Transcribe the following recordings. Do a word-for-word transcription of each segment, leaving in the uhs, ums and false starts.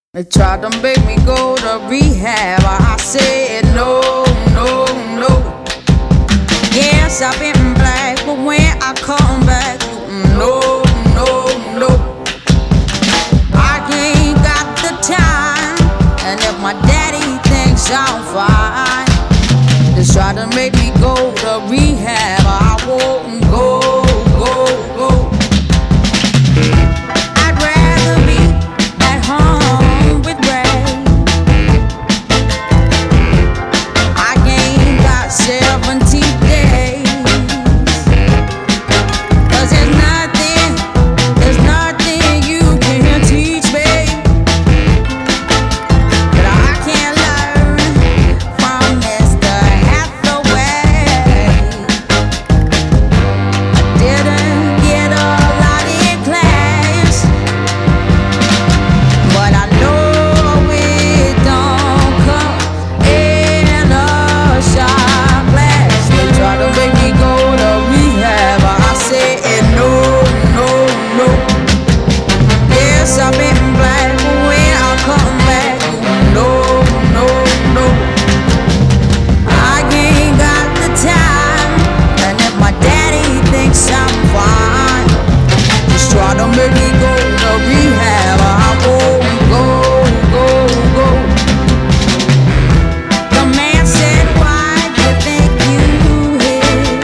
They tried to make me go to rehab. I said no, no, no. Yes, I've been black, but when I come back, no, no, no. I ain't got the time, and if my daddy thinks I'm fine, they try to make me go to rehab. I won't go, go, go. I'd rather be at home with Ray. I ain't got seventy days, 'cause there's nothing, there's nothing you can teach me that I can't learn from Mister Hathaway. I didn't get a lot in class, but I know it don't come in a shot glass. They try to make me go to rehab. I said no, no, no. Yes, I've been black, but when I come back, no, no, no. I ain't got the time, and if my daddy thinks I'm fine, just try to make me go to rehab. I won't go, go, go. The man said, why do you think you hit?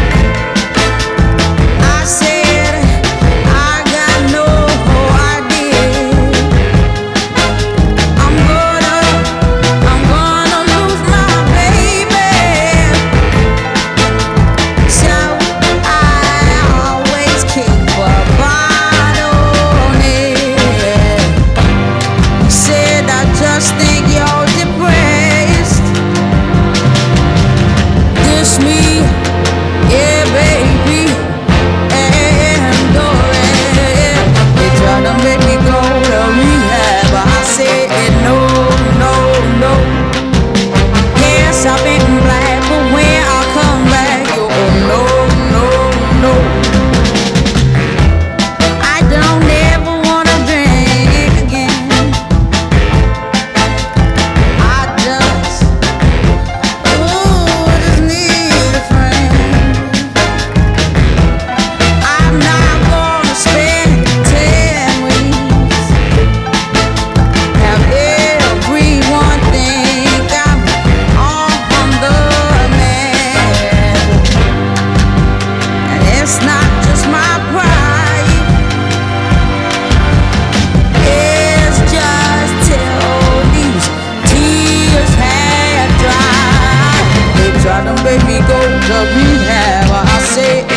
I said, I got no idea. I'm gonna, I'm gonna lose my baby, so I always keep a bottle on it. He said, I just think you're depressed. Dish me, yeah, baby, and go ahead. They try to make me go to rehab. I said no, no, no. Yes, I've been black, but when I come back, you no, no, no. I don't ever wanna drink again. I just, ooh, just need a friend. I'm not gonna spend ten weeks, have everyone think I'm on the man. And it's not just my pride, it's just till these tears have dried. They try to make me go to rehab. I say